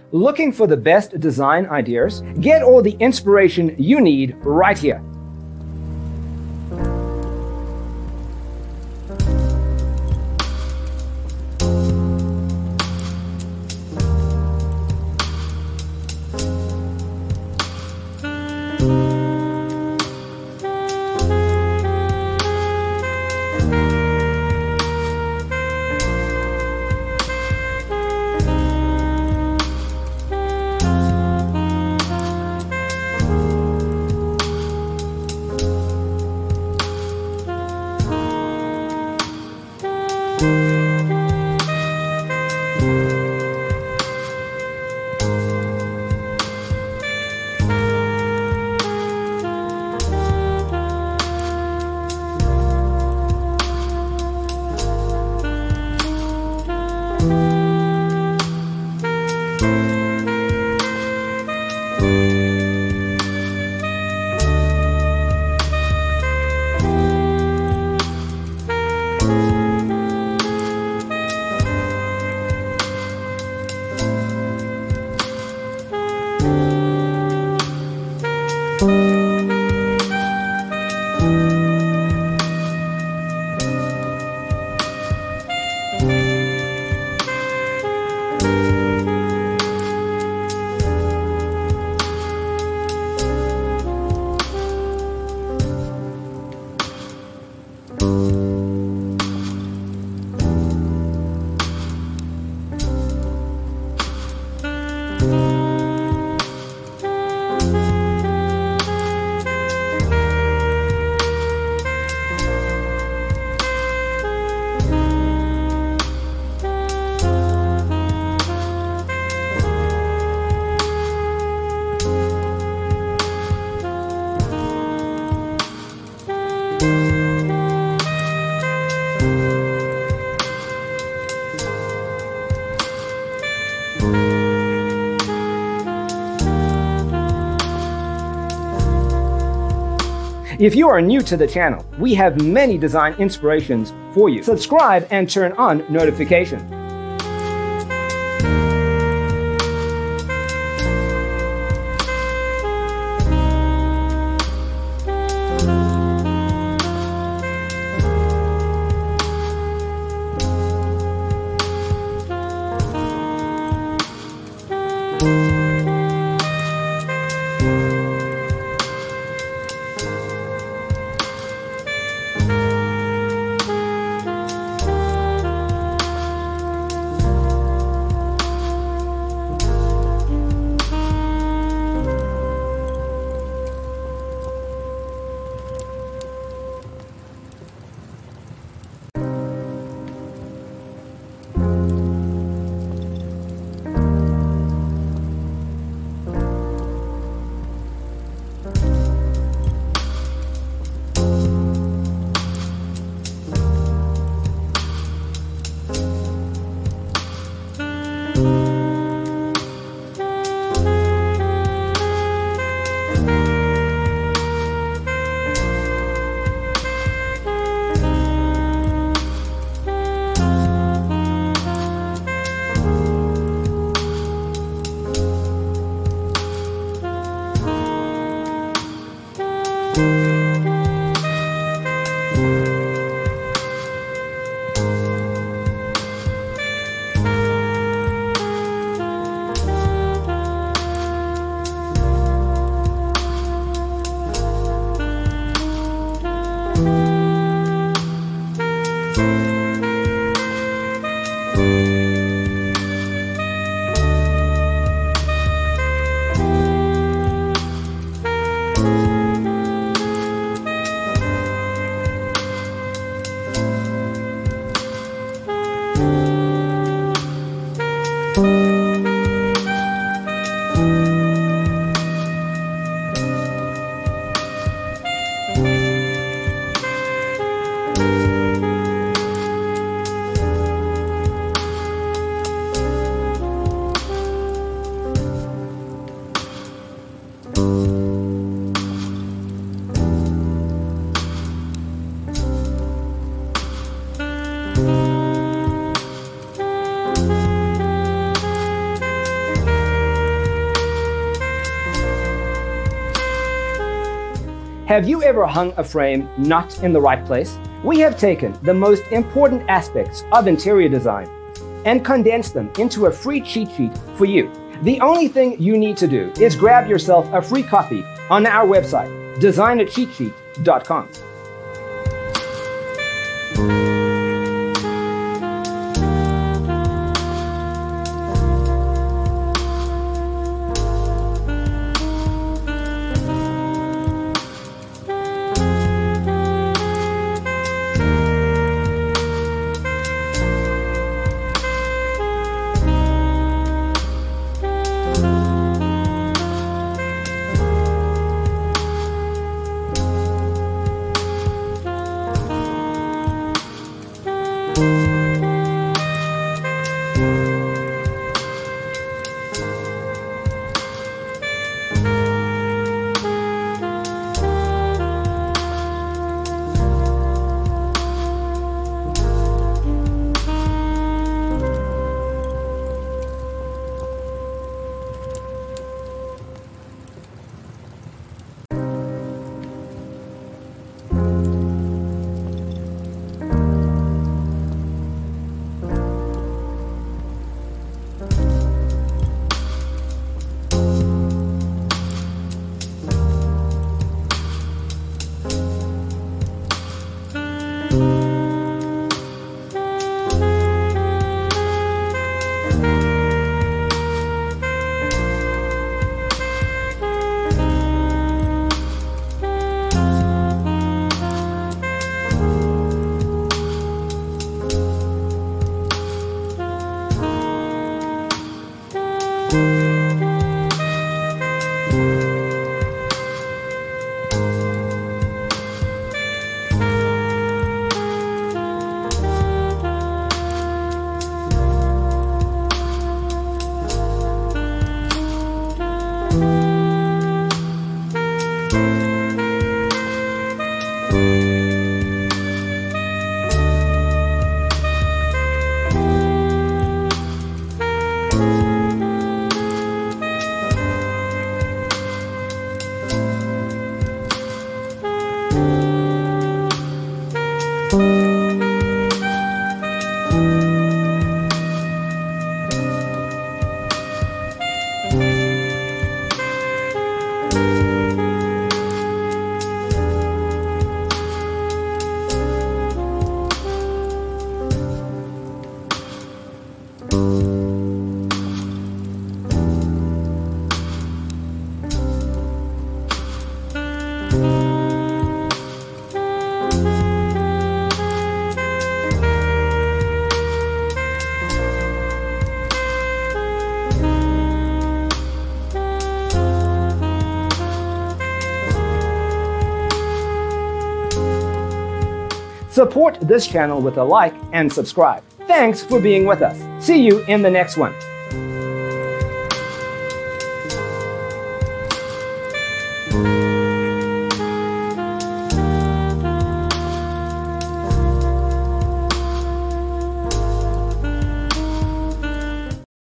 Looking for the best design ideas? Get all the inspiration you need right here. If you are new to the channel, we have many design inspirations for you. Subscribe and turn on notifications. Have you ever hung a frame not in the right place? We have taken the most important aspects of interior design and condensed them into a free cheat sheet for you. The only thing you need to do is grab yourself a free copy on our website, designercheatsheet.com. Support this channel with a like and subscribe. Thanks for being with us. See you in the next one.